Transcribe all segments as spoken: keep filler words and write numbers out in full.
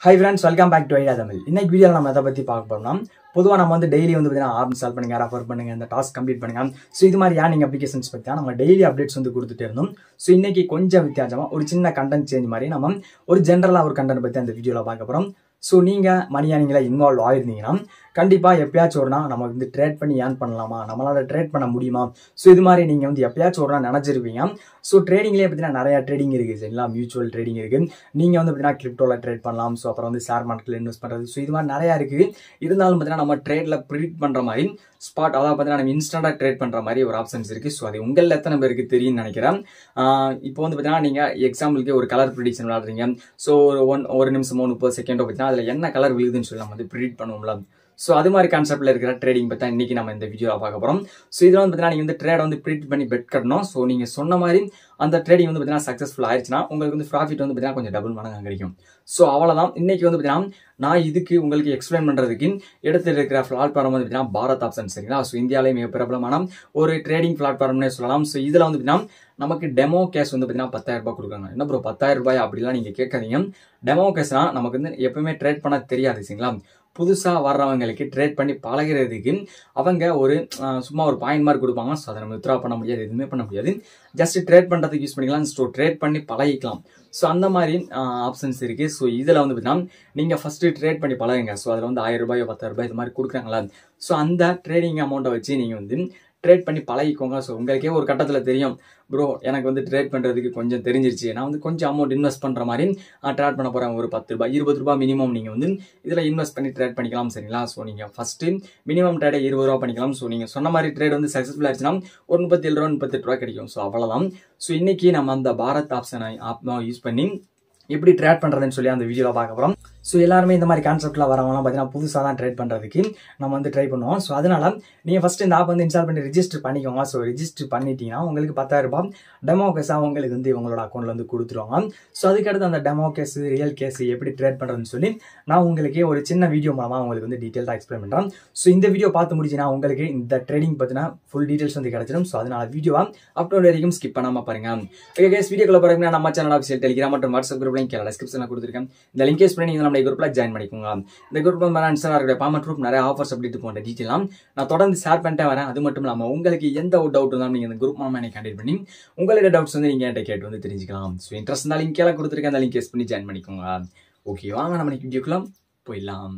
Hi friends, welcome back to Ideatamil. இன்னைக்கு வீடியோல நம்ம எதை பத்தி பார்க்க போறோம்னா பொதுவா நம்ம வந்து டெய்லி வந்து பாத்தீங்கன்னா ஆப் இன்ஸ்டால் பண்ணுங்க, ரெஃபர் பண்ணுங்க, இந்த டாஸ்க் கம்ப்ளீட் பண்ணுங்க. சோ இது மாதிரி ஏர்னிங் அப்ளிகேஷன்ஸ் பத்தி தான் நம்ம டெய்லி அப்டேட்ஸ் வந்து கொடுத்துட்டே இருந்தோம். சோ இன்னைக்கு கொஞ்சம் வித்தியாசமா ஒரு சின்ன கண்டென்ட் சேஞ்ச் மாதிரி நம்ம ஒரு ஜெனரலா ஒரு கண்டென்ட் பத்தி அந்த வீடியோல பார்க்க போறோம். சோ நீங்க மணி ஏர்னிங்ல இன்வால்வ் ஆயிருந்தீங்கன்னா கண்டிப்பா எப்பயாச்சும் ஒரு நாள் நம்ம வந்து ட்ரேட் பண்ணி ஏர்ன் பண்ணலாமா, நம்மளால ட்ரேட் பண்ண முடியுமா, ஸோ இது மாதிரி நீங்க வந்து எப்பயாச்சும் ஒரு நாள் நினைச்சிருப்பீங்க. ஸோ ட்ரேடிங்லேயே பார்த்தீங்கன்னா நிறைய ட்ரேடிங் இருக்கு, சரிங்களா? மியூச்சுவல் ட்ரேடிங் இருக்கு, நீங்க வந்து பார்த்தீங்கன்னா கிரிப்டோல ட்ரேட் பண்ணலாம். ஸோ அப்புறம் வந்து ஷேர் மார்க்கெட்ல இன்வெஸ்ட் பண்றது, ஸோ இது மாதிரி நிறைய இருக்கு. இருந்தாலும் பார்த்தீங்கன்னா நம்ம ட்ரேட்ல ப்ரிடிக்ட் பண்ற மாதிரி ஸ்பாட், அதாவது பார்த்தீங்கன்னா நம்ம இன்ஸ்டன்டா ட்ரேட் பண்ற மாதிரி ஒரு ஆப்ஷன்ஸ் இருக்கு. ஸோ அது உங்களில் எத்தனை பேருக்கு தெரியும்னு நினைக்கிறேன். இப்போ வந்து பார்த்தீங்கன்னா நீங்க எக்ஸாம்பிளுக்கு ஒரு கலர் ப்ரிடிக்ஷன் விளையாடுறீங்க. ஸோ ஒரு ஒன் ஒரு நிமிஷமோ முப்பது செகண்டோ பார்த்தீங்கன்னா அதுல என்ன கலர் விழுதுன்னு சொல்லி நம்ம வந்து ப்ரிடிக்ட் பண்ணுவோம்ல. ஸோ அது மாதிரி கான்செப்ட்ல இருக்கிற ட்ரேடிங் பற்றி இன்னைக்கு நம்ம இந்த வீடியோவில் பார்க்க போகிறோம். ஸோ இதில் வந்து பார்த்தீங்கன்னா நீங்கள் வந்து ட்ரேடை வந்து ப்ரிடிக்ட் பண்ணி பெட் கட்டணும். ஸோ நீங்கள் சொன்ன மாதிரி அந்த ட்ரேடிங் வந்து பார்த்தீங்கன்னா சக்ஸஸ்ஃபுல் ஆயிடுச்சுன்னா உங்களுக்கு வந்து ப்ராஃபிட் வந்து பார்த்தீங்கன்னா கொஞ்சம் டபுள் மடங்கு கிடைக்கும். ஸோ அவ்வளோதான். இன்னைக்கு வந்து பார்த்தீங்கன்னா நான் இதுக்கு உங்களுக்கு எக்ஸ்பிளைன் பண்ணுறதுக்கு எடுத்துட்டு இருக்கிற பிளாட்ஃபார்ம் வந்து பார்த்தீங்கன்னா பாரத் ஆப்ஷன், சரிங்களா? ஸோ இந்தியாவிலே மிக பிரபலமான ஒரு ட்ரேடிங் பிளாட்ஃபார்ம்னே சொல்லலாம். ஸோ இதில் வந்து பார்த்தீங்கன்னா நமக்கு டெமோ கேஷ் வந்து பார்த்தீங்கன்னா பத்தாயிரம் ரூபாய் கொடுக்குறாங்க. என்ன ப்ரோ பத்தாயிரம் ரூபாய் அப்படிலாம் நீங்கள் கேட்காதீங்க. டெமோ கேஷ்னா நமக்கு வந்து எப்பவுமே ட்ரேட் பண்ண தெரியாது, சரிங்களா? புதுசாக வர்றவங்களுக்கு ட்ரேட் பண்ணி பழகிறதுக்கு அவங்க ஒரு சும்மா ஒரு பாயிண்ட் மார்க் கொடுப்பாங்க. ஸோ அதை நம்ம வித்ரா பண்ண முடியாது, எதுவுமே பண்ண முடியாது. ஜஸ்ட் ட்ரேட் பண்ணுறதுக்கு யூஸ் பண்ணிக்கலாம். ஸோ ட்ரேட் பண்ணி பழகிக்கலாம். ஸோ அந்த மாதிரி ஆப்ஷன்ஸ் இருக்கு. ஸோ இதில் வந்து பார்த்தீங்கன்னா நீங்கள் ஃபர்ஸ்ட் ட்ரேட் பண்ணி பழகுங்க. ஸோ அதில் வந்து ஆயிரம் ரூபாயோ பத்தாயிரம் ரூபாய் இது மாதிரி கொடுக்குறாங்களா. ஸோ அந்த ட்ரேடிங் அமௌண்ட்டை வச்சு நீங்கள் வந்து ட்ரேட் பண்ணி பழகிக்கோங்க. ஸோ உங்களுக்கே ஒரு கட்டத்தில் தெரியும், ப்ரோ எனக்கு வந்து ட்ரேட் பண்ணுறதுக்கு கொஞ்சம் தெரிஞ்சிருச்சு, நான் வந்து கொஞ்சம் அமௌண்ட் இன்வெஸ்ட் பண்ணுற மாதிரி ட்ரேட் பண்ண போகிறேன். ஒரு பத்து ரூபாய் இருபது ரூபாய் மினிமம் நீங்கள் வந்து இதில் இன்வெஸ்ட் பண்ணி ட்ரேட் பண்ணிக்கலாம், சரிங்களா? ஸோ நீங்கள் ஃபஸ்ட்டு மினிமம் ட்ரேடை இருபது ரூபா பண்ணிக்கலாம். ஸோ நீங்கள் சொன்ன மாதிரி ட்ரேட் வந்து சக்ஸஸ்ஃபுல் ஆயிடுச்சுன்னா ஒரு முப்பத்தி ஏழு ரூபா முப்பத்தெட்டு ரூபா கிடைக்கும். ஸோ அவ்வளோதான். ஸோ இன்னைக்கு நம்ம அந்த பாரத் ஆப்ஷனை ஆப் யூஸ் பண்ணி எப்படி ட்ரேட் பண்ணுறதுன்னு சொல்லி அந்த வீடியோவில் பார்க்க போகிறோம். ஸோ எல்லாருமே இந்த மாதிரி கான்செப்ட்டில் வரவங்களாம் பார்த்தீங்கன்னா புதுசாக தான் ட்ரேட் பண்ணுறதுக்கு நம்ம வந்து ட்ரை பண்ணுவோம். ஸோ அதனால நீங்கள் ஃபஸ்ட் இந்த ஆப் வந்து இன்ஸ்டால் பண்ணி ரிஜிஸ்டர் பண்ணிக்கோங்க. ஸோ ரிஜிஸ்டர் பண்ணிட்டீங்கன்னா உங்களுக்கு பத்தாயிரம் ரூபாய் டெமோ கேஸாக உங்களுக்கு வந்து உங்களோட அக்கௌண்ட்டில் வந்து கொடுத்துருவாங்க. ஸோ அதுக்கடுத்து அந்த டெமோ கேஸ் ரியல் கேஸ் எப்படி ட்ரேட் பண்ணுறதுன்னு சொல்லி நான் உங்களுக்கு ஒரு சின்ன வீடியோ மூலமாக உங்களுக்கு வந்து டீட்டெயிலாக எக்ஸ்பிளைன் பண்ணுறேன். ஸோ இந்த வீடியோ பார்த்து முடிச்சுன்னா உங்களுக்கு இந்த ட்ரேடிங் பற்றினா ஃபுல் டீட்டெயில்ஸ் வந்து கிடைச்சிடும். ஸோ அதனால வீடியோவாக அப்லோட் வரைக்கும் ஸ்கிப் பண்ணாமல் பாருங்க. ஓகே கேஸ், வீடியோக்குள்ள பாருங்க. நம்ம சேனல் ஆஃபீஷியல் டெலிகிராம் மற்றும் வாட்ஸ்அப் குரூப்லையும் கீழே டிஸ்கிரிப்ஷனில் கொடுத்துருக்கேன். இந்த லிங்க் யூஸ் பண்ணி நீங்கள் நம்மளுடைய குரூப்பில் ஜாயின் பண்ணிக்கோங்க. இந்த குரூப் இருக்கிற பேமெண்ட் குரூப் நிறைய ஆஃபர்ஸ் அப்டேட் போன்ற டீட்டெயிலாம் நான் தொடர்ந்து ஷேர் பண்ணிட்டே வரேன். அது மட்டும் இல்லாமல் உங்களுக்கு எந்த ஒரு டவுட் இருந்தாலும் நீங்கள் இந்த குரூப் மூலமாக எனக்கு கான்டெக்ட் பண்ணி உங்களுடைய டவுட்ஸ் வந்து நீங்கள் என்கிட்ட கேட்டு வந்து தெரிஞ்சுக்கலாம். ஸோ இன்ட்ரெஸ்ட் இருந்தால் லிங்க் கீழே கொடுத்துருக்கேன், அந்த லிங்க் யூஸ் பண்ணி ஜாயின் பண்ணிக்கோங்க. ஓகே, வாங்க நம்ம வீடியோக்குள்ள போயிடலாம்.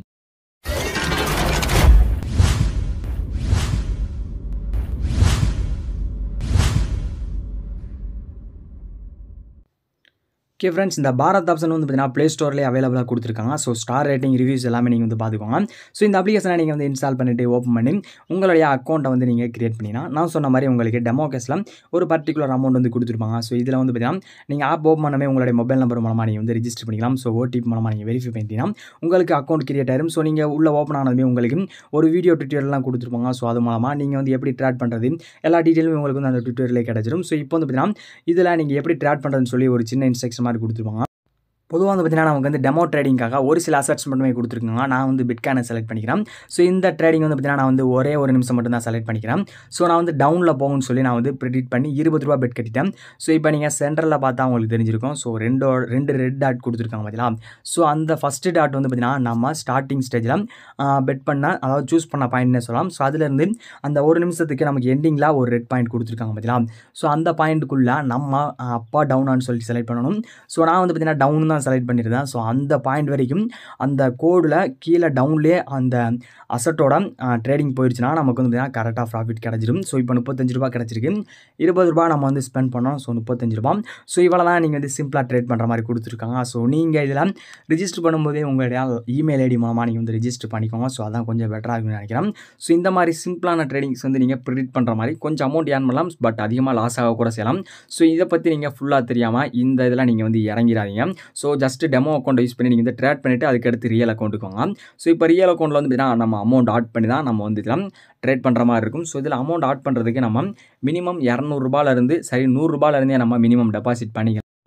ஓகே ஃப்ரெண்ட்ஸ், இந்த பாரத் ஆப்ஷன் வந்து பார்த்தீங்கன்னா ப்ளே ஸ்டோர்லேயே அவைலபிளாக கொடுத்துருக்காங்க. ஸோ ஸ்டார் ரேட்டிங் ரிவ்யூஸ் எல்லாமே நீங்கள் வந்து பார்த்துக்கோங்க. ஸோ இந்த அப்ளிகேஷனை நீங்கள் வந்து இன்ஸ்டால் பண்ணிவிட்டு ஓப்பன் பண்ணி உங்களுடைய அக்கௌண்ட்டை வந்து நீங்கள் கிரியேட் பண்ணினா நான் சொன்ன மாதிரி உங்களுக்கு டெமோ கேஸில் ஒரு பர்டிகுலர் அமௌண்ட் வந்து கொடுத்துருப்பாங்க. ஸோ இதில் வந்து பார்த்தீங்கன்னா நீங்கள் ஆப் ஓப்பன் பண்ணவே உங்களுடைய மொபைல் நம்பர் மூலமாக நீங்கள் வந்து ரிஜிஸ்டர் பண்ணிக்கலாம். ஸோ ஓடிபி மூலமாக நீங்கள் வெரிஃபை பண்ணிட்டீங்கன்னா உங்களுக்கு அக்கௌண்ட் கிரியேட் ஆயிரும். ஸோ நீங்கள் உள்ள ஓப்பன் ஆனதுமே உங்களுக்கு ஒரு வீடியோ ட்யூட்டோரியல்லாம் கொடுத்துருப்பாங்க. ஸோ அது மூலமாக நீங்கள் வந்து எப்படி ட்ரேட் பண்ணுறது எல்லா டீட்டெயிலுமே உங்களுக்கு வந்து அந்த ட்யூட்டோரியலே கிடைச்சிடும். ஸோ இப்போ வந்து பார்த்தீங்கன்னா இதில் நீங்கள் எப்படி ட்ரேட் பண்ணுறதுன்னு சொல்லி ஒரு சின்ன இன்ஸ்ட்ரக்ஷன் மாதிரி கொடுத்துருப்பாங்க. பொதுவாக வந்து பார்த்தீங்கன்னா நமக்கு வந்து டெமோ ட்ரேடிங்காக ஒரு சில அசட்ஸ் மட்டுமே கொடுத்துருக்காங்க. நான் வந்து பிட்காயினை செலக்ட் பண்ணிக்கிறேன். ஸோ இந்த ட்ரேடிங் வந்து பார்த்தீங்கன்னா நான் வந்து ஒரே ஒரு நிமிஷம் மட்டும் தான் செலக்ட் பண்ணிக்கிறேன். ஸோ நான் வந்து டவுனில் போகும்னு சொல்லி நான் வந்து ப்ரிடிக்ட் பண்ணி இருபது ரூபா பெட் கட்டிட்டேன். ஸோ இப்போ நீங்கள் சென்டரில் பார்த்தா உங்களுக்கு தெரிஞ்சிருக்கும். ஸோ ரெண்டோ ரெண்டு ரெட் டாட் கொடுத்துருக்காங்க பார்த்தீங்களா. ஸோ அந்த ஃபஸ்ட்டு டாட் வந்து பார்த்தீங்கன்னா நம்ம ஸ்டார்டிங் ஸ்டேஜில் பெட் பண்ண, அதாவது சூஸ் பண்ண பாயிண்ட்னே சொல்லலாம். ஸோ அதுலேருந்து அந்த ஒரு நிமிஷத்துக்கு நமக்கு எண்டிங்கில் ஒரு ரெட் பாயிண்ட் கொடுத்துருக்காங்க பார்த்தீங்களா. ஸோ அந்த பாயிண்ட்டுக்குள்ளே நம்ம அப்பா டவுனான்னு சொல்லி செலக்ட் பண்ணணும். ஸோ நான் வந்து பார்த்தீங்கன்னா டவுன் தான் செலக்ட் பண்ணியிருந்தேன். ஸோ அந்த பாயிண்ட் வரைக்கும் அந்த கோடில் கீழே டவுன்லேயே அந்த அசட்டோட ட்ரேடிங் போயிடுச்சுன்னா நமக்கு வந்து பார்த்தீங்கன்னா கரெக்டாக ப்ராஃபிட் கிடச்சிடும். ஸோ இப்போ முப்பத்தஞ்சு ரூபா கிடச்சிருக்கு, இருபது ரூபா நம்ம வந்து ஸ்பெண்ட் பண்ணோம். ஸோ முப்பத்தஞ்சு ரூபா. ஸோ இவ்வளோ தான் நீங்கள் வந்து சிம்பிளாக ட்ரேட் பண்ணுற மாதிரி கொடுத்துருக்காங்க. ஸோ நீங்கள் இதில் ரிஜிஸ்டர் பண்ணும்போதே உங்களுடைய இமெயில் ஐடி மூலமாக நீங்கள் வந்து ரிஜிஸ்டர் பண்ணிக்கோங்க. ஸோ அதான் கொஞ்சம் பெட்டராக இருக்குன்னு நினைக்கிறேன். ஸோ இந்த மாதிரி சிம்பிளான ட்ரேடிங்ஸ் வந்து நீங்கள் ப்ரிடிக்ட் பண்ணுற மாதிரி கொஞ்சம் அமௌண்ட் ஏர்ன் பண்ணலாம், பட் அதிகமாக லாஸ் ஆக கூட செய்யலாம். ஸோ இதை பற்றி நீங்கள் ஃபுல்லாக தெரியாமல் இந்த இதெல்லாம் நீங்கள் வந்து இறங்கிறாதீங்க. So just demo account use பண்ணி நீங்கள் வந்து ட்ரேட் பண்ணிவிட்டு அதுக்கடுத்து ரியல் அக்கௌண்ட்டுக்கு வாங்க. ஸோ இப்போ ரியல் அக்கௌண்ட்டில் வந்து பார்த்தீங்கன்னா நம்ம அமௌண்ட் ஆட் பண்ணி தான் நம்ம வந்து இதெல்லாம் ட்ரேட் பண்ணுற மாதிரி இருக்கும். ஸோ இதில் அமௌண்ட் ஆட் பண்ணுறதுக்கு நம்ம மினிமம் இரநூறுபாலேருந்து சரி நூறுரூபாலேருந்தே நம்ம மினிமம் டெபாசிட் பண்ணிக்கலாம்.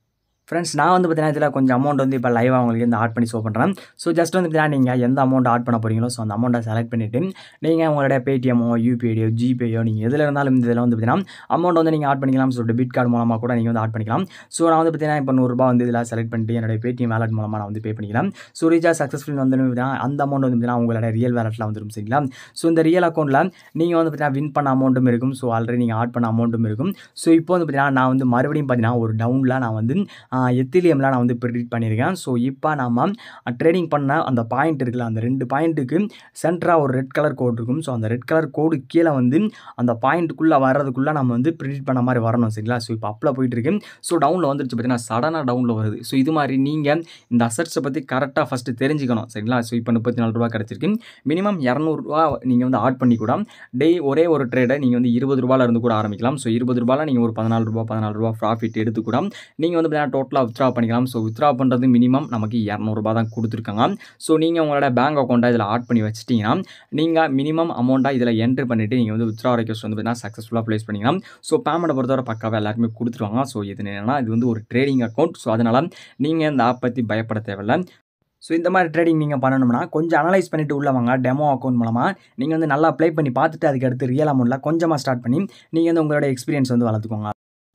ஃப்ரெண்ட்ஸ் நான் வந்து பார்த்தீங்கன்னா இதில் கொஞ்சம் அமௌண்ட் வந்து இப்போ லைவாக உங்களுக்கு வந்து ஆட் பண்ணி ஷோ பண்ணுறேன். ஸோ ஜஸ்ட் வந்து பார்த்தீங்கன்னா நீங்கள் எந்த அமௌண்ட் ஆட் பண்ண போகிறீங்களோ ஸோ அந்த அமௌண்ட்டை செலக்ட் பண்ணிவிட்டு நீங்கள் உங்களுடைய பேடிஎம்மோ யூபிஐடியோ ஜிபேயோ நீங்கள் எதில் இருந்தாலும் இந்த இதில் வந்து பார்த்தீங்கன்னா அமௌண்ட் வந்து நீங்கள் ஆட் பண்ணிக்கலாம். ஸோ டெபிட் கார்டு மூலமாக கூட நீங்கள் வந்து ஆட் பண்ணிக்கலாம். ஸோ நான் வந்து பார்த்தீங்கன்னா இப்போ நூறுரூபா வந்து இதில் செலக்ட் பண்ணிட்டு என்னுடைய பேடிஎம் வேலட் மூலமாக நான் வந்து பே பண்ணிக்கலாம். ஸோ ரீசார்ஜ் சக்ஸஸ்ஃபுல் வந்து பார்த்தீங்கன்னா அந்த அமௌண்ட் வந்து பார்த்தீங்கன்னா உங்களுடைய ரியல் வேலட்டில் வந்துடும் சரிங்களா. ஸோ இந்த ரியல் அக்கௌண்ட்டில் நீங்கள் வந்து பார்த்தீங்கன்னா வின் பண்ண அமௌண்ட்டும் இருக்கும். ஸோ ஆல்ரெடி நீங்கள் ஆட் பண்ண அமௌண்ட்டும் இருக்கும். ஸோ இப்போ வந்து பார்த்தீங்கன்னா நான் வந்து மறுபடியும் பார்த்தீங்கன்னா ஒரு டவுனில் நான் வந்து எத்திலியமில் நான் வந்து ப்ரெடிக்ட் பண்ணியிருக்கேன். ஸோ இப்போ நம்ம ட்ரேடிங் பண்ண அந்த பாயிண்ட் இருக்குல்ல அந்த ரெண்டு பாயிண்ட்டுக்கு சென்டராக ஒரு ரெட் கலர் கோடு இருக்கும். ஸோ அந்த ரெட் கலர் கோடு கீழே வந்து அந்த பாயிண்ட்டுக்குள்ளே வர்றதுக்குள்ளே நம்ம வந்து ப்ரெடிக்ட் பண்ண மாதிரி வரணும் சரிங்களா. ஸோ இப்போ அப்பில் போயிட்டு இருக்கு. ஸோ டவுனில் வந்துருச்சு பார்த்தீங்கன்னா சடனாக டவுனில் வருது. ஸோ இது மாதிரி நீங்கள் இந்த அசட்ஸை பற்றி கரெக்டாக ஃபஸ்ட்டு தெரிஞ்சுக்கணும் சரிங்களா. ஸோ இப்போ முப்பத்தி நாலு ரூபா கிடச்சிருக்கு. மினிமம் இரநூறுவா நீங்கள் வந்து ஆட் பண்ணி கூட டே ஒரே ஒரு ட்ரேடை நீங்கள் வந்து இருபது ரூபாயில் இருந்து கூட ஆரம்பிக்கலாம். ஸோ இருபது ரூபாயில் நீங்கள் ஒரு பதினாலு ரூபா பதினாலு ரூபா ப்ராஃபிட் எடுத்து கூட நீங்கள் வந்து பார்த்தீங்கன்னா டோட்டலாக வித்ரா பண்ணிக்கலாம். ஸோ வித்ரா பண்ணுறது மினிமம் நமக்கு இரநூறுபா தான் கொடுத்துருக்காங்க. ஸோ நீங்கள் உங்களோட பேங்க் அக்கௌண்ட்டை இதில் ஆட் பண்ணி வச்சிட்டிங்கன்னா நீங்கள் மினிமம் அமௌண்ட்டாக இதில் என்ட்ரு பண்ணிவிட்டு நீங்கள் வந்து வித்ரா ரெக்வஸ்ட் வந்து பார்த்தீங்கன்னா சக்ஸஸ்ஃபுல்லாக ப்ளேஸ் பண்ணிக்கலாம். ஸோ பேமெண்ட்டை பொறுத்தவரை பக்காவாக எல்லாருமே கொடுத்துருவாங்க. ஸோ இது என்னன்னா இது வந்து ஒரு ட்ரேடிங் அக்கௌண்ட். ஸோ அதனால் நீங்கள் இந்த ஆப் பற்றி பயப்பட தேவையில்லை. ஸோ இந்த மாதிரி ட்ரேடிங் நீங்கள் பண்ணணும்னா கொஞ்சம் அனலைஸ் பண்ணிவிட்டு உள்ள வாங்க. டெமோ அக்கௌண்ட் மூலமாக நீங்கள் வந்து நல்லா ப்ளே பண்ணி பார்த்துட்டு அதுக்கடுத்து ரியல் அமௌண்ட்டில் கொஞ்சமாக ஸ்டார்ட் பண்ணி நீங்கள் வந்து உங்களோட எக்ஸ்பீரியன்ஸ் வந்து வளர்த்துக்கோங்க.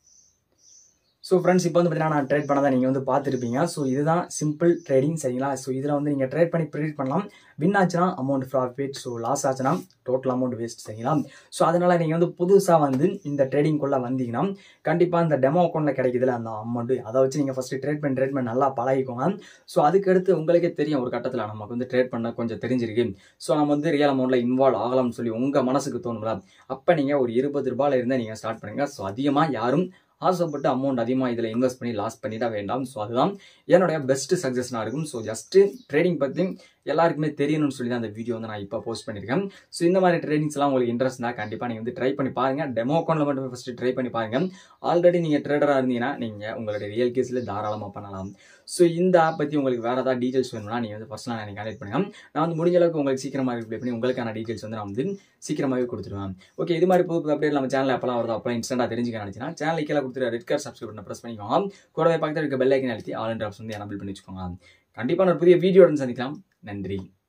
ஸோ ஃப்ரெண்ட்ஸ் இப்போ வந்து பார்த்தீங்கன்னா நான் ட்ரேட் பண்ணதை நீங்கள் வந்து பார்த்துருப்பீங்க. ஸோ இதுதான் சிம்பிள் ட்ரேடிங் சரிங்களா. ஸோ இதில் வந்து நீங்கள் ட்ரேட் பண்ணி ப்ரெடிக்ட் பண்ணலாம். வின் ஆச்சுன்னா அமௌண்ட் ப்ராஃபிட், ஸோ லாஸ் ஆச்சுன்னா டோட்டல் அமௌண்ட் வேஸ்ட் சரிங்களா. ஸோ அதனால் நீங்கள் வந்து புதுசாக வந்து இந்த ட்ரேடிங்குள்ளே வந்தீங்கன்னா கண்டிப்பாக இந்த டெமோ அக்கௌண்ட்டில் கிடைக்குதுல அந்த அமௌண்ட்டு அதை வச்சு நீங்கள் ஃபஸ்ட்டு ட்ரேட் பண்ணி ட்ரேட் பண்ணி நல்லா பழகிக்கோங்க. ஸோ அதுக்கடுத்து உங்களுக்கே தெரியும் ஒரு கட்டத்தில் நமக்கு வந்து ட்ரேட் பண்ண கொஞ்சம் தெரிஞ்சிருக்கு. ஸோ நம்ம வந்து ரியல் அமௌண்ட்டில் இன்வால்வ் ஆகலாம்னு சொல்லி உங்கள் மனசுக்கு தோணுங்களா அப்போ நீங்கள் ஒரு இருபது ரூபாயில் இருந்தால் நீங்கள் ஸ்டார்ட் பண்ணுங்கள். ஸோ அதிகமாக யாரும் ஆசைப்பட்டு அமௌண்ட் அதிகமாக இதில் இன்வெஸ்ட் பண்ணி லாஸ் பண்ணிட வேண்டாம். ஸோ அதுதான் என்னுடைய பெஸ்ட்டு சஜஷனாக இருக்கும். ஸோ ஜஸ்ட்டு ட்ரேடிங் பற்றி எல்லாருக்குமே தெரியணும்னு சொல்லி தான் அந்த வீடியோ வந்து நான் இப்போ போஸ்ட் பண்ணியிருக்கேன். ஸோ இந்த மாதிரி ட்ரேடிங்ஸ்லாம் உங்களுக்கு இன்ட்ரெஸ்ட் தான் கண்டிப்பாக நீங்கள் வந்து ட்ரை பண்ணி பாருங்கள். டெமோ அக்கௌண்ட்டில் மட்டும் ஃபஸ்ட்டு ட்ரை பண்ணி பாருங்கள். ஆல்ரெடி நீங்கள் ட்ரேடராக இருந்தீங்கன்னா நீங்கள் உங்களுடைய ரியல் கேஸில் தாராளமாக பண்ணலாம். ஸோ இந்த ஆப் பற்றி உங்களுக்கு வேறு ஏதாவது டீட்டெயில்ஸ் வேணும்னா நீங்கள் வந்து ஃபஸ்ட்லாம் எனக்கு கனெக்ட் பண்ணுங்கள். நான் வந்து முடிஞ்ச அளவுக்கு உங்களுக்கு சீக்கிரமாக ரிப்ளை பண்ணி உங்களுக்கான டீட்டெயில்ஸ் வந்து நான் வந்து சீக்கிரமாகவே கொடுத்துருவேன். ஓகே இது மாதிரி புது புது அப்டேட் நம்ம சேனல் அப்போலாம் வருது அப்போலாம் இன்ஸ்டன்ட்டாக தெரிஞ்சுக்க நினச்சினா சேனல் கீழே கொடுத்துரு ரெட் கலர் சப்ஸ்கிரைப் பண்ண ப்ரெஸ் பண்ணிக்கோங்க. கூடவே பக்கத்தில் இருக்க பெல் ஐக்கன் அழுத்தி ஆல் என்ற ஆப்ஷன் வந்து எனபிள் பண்ணி வச்சுக்கோங்க. கண்டிப்பாக ஒரு புதிய வீடியோட சந்திக்கலாம். நன்றி.